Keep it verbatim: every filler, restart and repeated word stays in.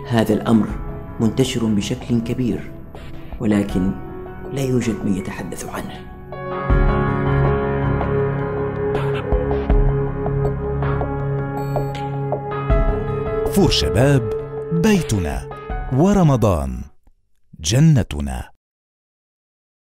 هذا الأمر منتشر بشكل كبير، ولكن لا يوجد من يتحدث عنه. فور شباب بيتنا، ورمضان جنتنا.